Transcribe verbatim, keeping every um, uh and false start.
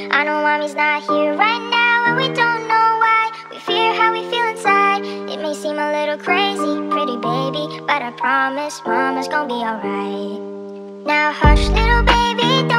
I know mommy's not here right now, and we don't know why. We fear how we feel inside. It may seem a little crazy, pretty baby, but I promise mama's gonna be alright. Now hush, little baby, don't